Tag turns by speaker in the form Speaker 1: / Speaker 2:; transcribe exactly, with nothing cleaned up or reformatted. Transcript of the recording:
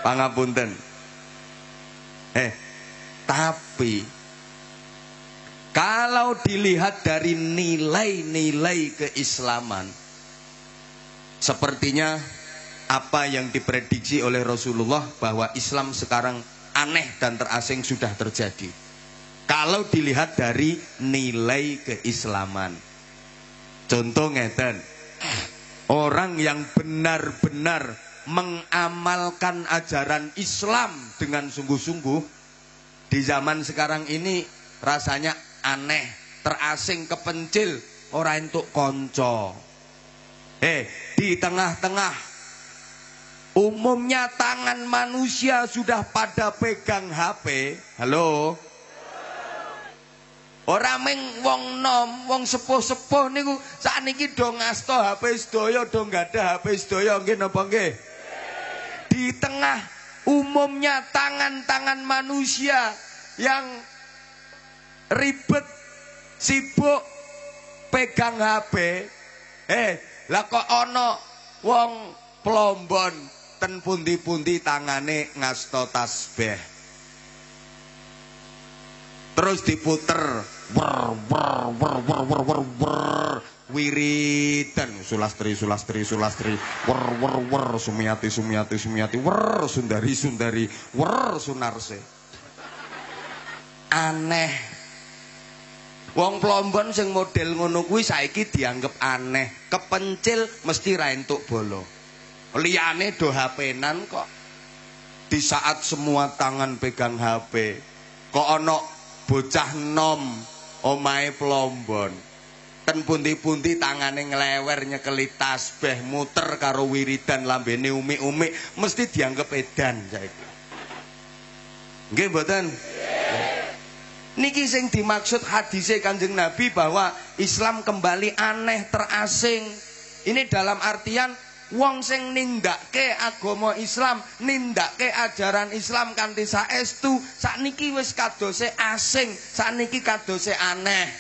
Speaker 1: Pangapunten. Eh, tapi kalau dilihat dari nilai-nilai keislaman, sepertinya apa yang diprediksi oleh Rasulullah bahwa Islam sekarang aneh dan terasing sudah terjadi. Kalau dilihat dari nilai keislaman. Contoh ngeten, orang yang benar-benar mengamalkan ajaran Islam dengan sungguh-sungguh di zaman sekarang ini rasanya aneh, terasing, kepencil, ora entuk konco. Eh, di tengah-tengah umumnya tangan manusia sudah pada pegang H P. Halo. Ora meng wong nom, wong sepuh-sepuh niku sakniki do ngasta H P sedaya, do gadah H P sedaya, nggih napa nggih? Di tengah umumnya tangan-tangan manusia yang ribet, sibuk pegang H P, eh lah kok ana wong plombon ten pundi-pundi tangane ngasta tasbih. Terus diputer wer wer wer wer wer wer wer wiridan sulastri sulastri sulastri wer wer wer sumiati sumiati sumiati wer sundari sundari wer sunarse. Aneh. Wong plombon sing model ngono kuwi saiki dianggap aneh, kepencil mesti ra entuk bolo. Liyane do H P-nan kok. Di saat semua tangan pegang H P, kok ana bocah nom omahe plombon. Ten pundi-pundi tangane nglewer nyekeli tasbih muter karo wiridan lambene umi-umi mesti dianggap edan saiki. Nggih mboten? Niki sing dimaksud hadise Kanjeng Nabi bahwa Islam kembali aneh, terasing. Ini dalam artian wong sing nindakake agama Islam, nindakake ajaran Islam kanthi saestu, sakniki wis kadose asing, sakniki kadose aneh.